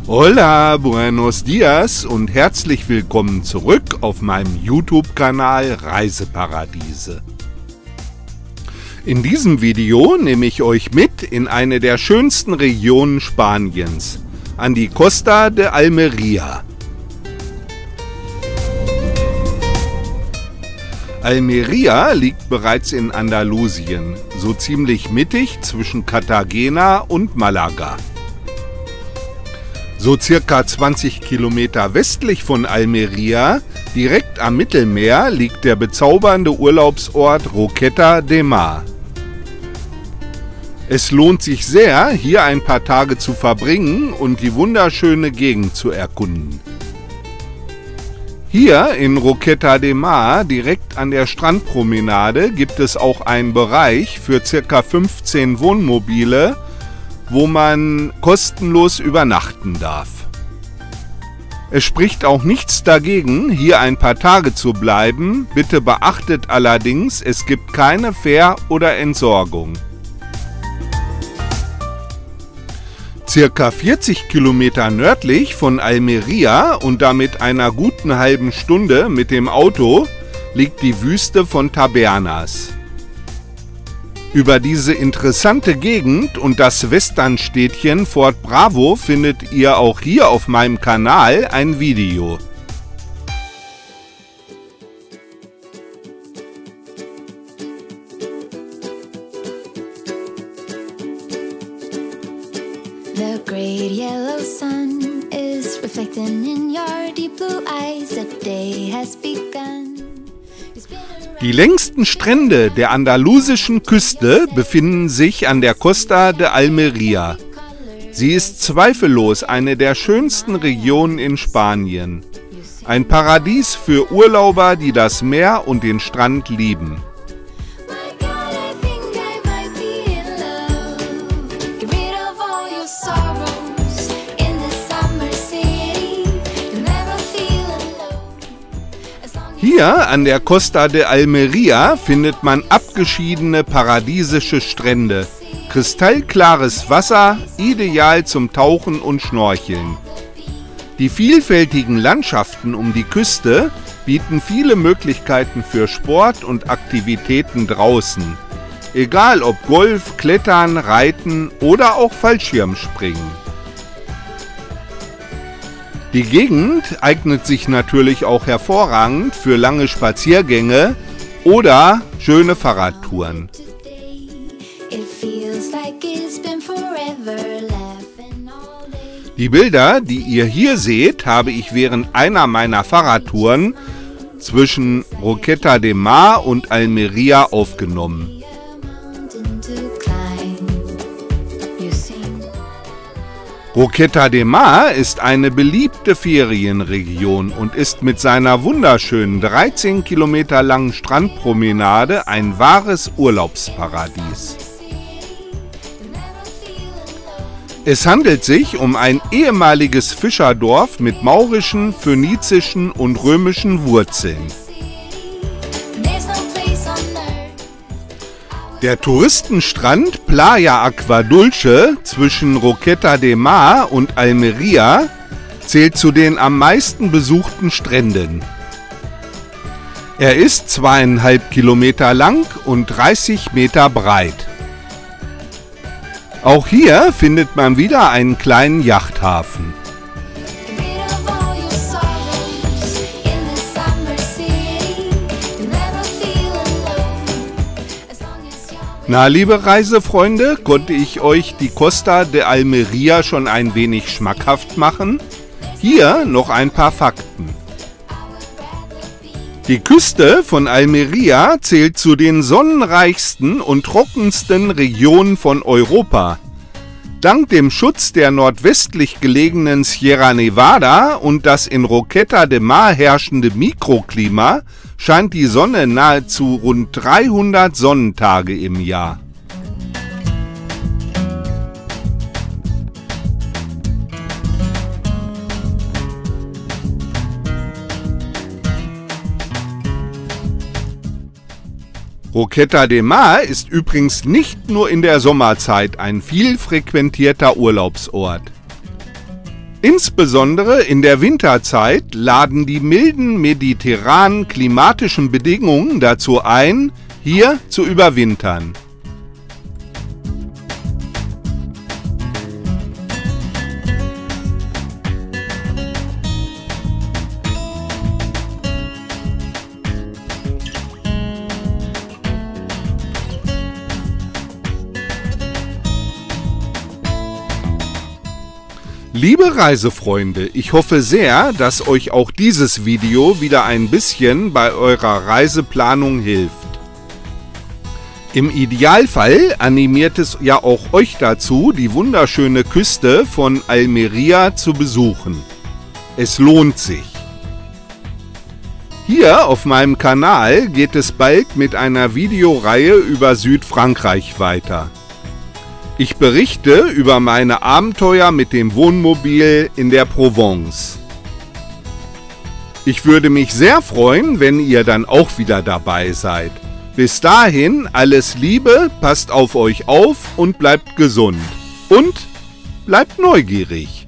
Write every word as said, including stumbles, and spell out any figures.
Hola, buenos dias und herzlich willkommen zurück auf meinem YouTube-Kanal Reiseparadiese. In diesem Video nehme ich euch mit in eine der schönsten Regionen Spaniens, an die Costa de Almería. Almería liegt bereits in Andalusien, so ziemlich mittig zwischen Cartagena und Malaga. So circa zwanzig Kilometer westlich von Almería, direkt am Mittelmeer, liegt der bezaubernde Urlaubsort Roqueta de Mar. Es lohnt sich sehr, hier ein paar Tage zu verbringen und die wunderschöne Gegend zu erkunden. Hier in Roqueta de Mar, direkt an der Strandpromenade, gibt es auch einen Bereich für ca. fünfzehn Wohnmobile, wo man kostenlos übernachten darf. Es spricht auch nichts dagegen, hier ein paar Tage zu bleiben. Bitte beachtet allerdings, es gibt keine Fähr- oder Entsorgung. Circa vierzig Kilometer nördlich von Almería und damit einer guten halben Stunde mit dem Auto liegt die Wüste von Tabernas. Über diese interessante Gegend und das Westernstädtchen Fort Bravo findet ihr auch hier auf meinem Kanal ein Video. The great yellow sun is reflecting in your deep blue eyes. The day has begun. Die längsten Strände der andalusischen Küste befinden sich an der Costa de Almería. Sie ist zweifellos eine der schönsten Regionen in Spanien. Ein Paradies für Urlauber, die das Meer und den Strand lieben. Hier an der Costa de Almería findet man abgeschiedene paradiesische Strände, kristallklares Wasser, ideal zum Tauchen und Schnorcheln. Die vielfältigen Landschaften um die Küste bieten viele Möglichkeiten für Sport und Aktivitäten draußen, egal ob Golf, Klettern, Reiten oder auch Fallschirmspringen. Die Gegend eignet sich natürlich auch hervorragend für lange Spaziergänge oder schöne Fahrradtouren. Die Bilder, die ihr hier seht, habe ich während einer meiner Fahrradtouren zwischen Roqueta de Mar und Almería aufgenommen. Roqueta de Mar ist eine beliebte Ferienregion und ist mit seiner wunderschönen dreizehn Kilometer langen Strandpromenade ein wahres Urlaubsparadies. Es handelt sich um ein ehemaliges Fischerdorf mit maurischen, phönizischen und römischen Wurzeln. Der Touristenstrand Playa Agua Dulce zwischen Roqueta de Mar und Almería zählt zu den am meisten besuchten Stränden. Er ist zweieinhalb Kilometer lang und dreißig Meter breit. Auch hier findet man wieder einen kleinen Yachthafen. Na, liebe Reisefreunde, konnte ich euch die Costa de Almería schon ein wenig schmackhaft machen? Hier noch ein paar Fakten. Die Küste von Almería zählt zu den sonnenreichsten und trockensten Regionen von Europa. Dank dem Schutz der nordwestlich gelegenen Sierra Nevada und das in Roqueta de Mar herrschende Mikroklima scheint die Sonne nahezu rund dreihundert Sonnentage im Jahr. Roqueta de Mar ist übrigens nicht nur in der Sommerzeit ein viel frequentierter Urlaubsort. Insbesondere in der Winterzeit laden die milden mediterranen klimatischen Bedingungen dazu ein, hier zu überwintern. Liebe Reisefreunde, ich hoffe sehr, dass euch auch dieses Video wieder ein bisschen bei eurer Reiseplanung hilft. Im Idealfall animiert es ja auch euch dazu, die wunderschöne Küste von Almería zu besuchen. Es lohnt sich. Hier auf meinem Kanal geht es bald mit einer Videoreihe über Südfrankreich weiter. Ich berichte über meine Abenteuer mit dem Wohnmobil in der Provence. Ich würde mich sehr freuen, wenn ihr dann auch wieder dabei seid. Bis dahin alles Liebe, passt auf euch auf und bleibt gesund. Und bleibt neugierig.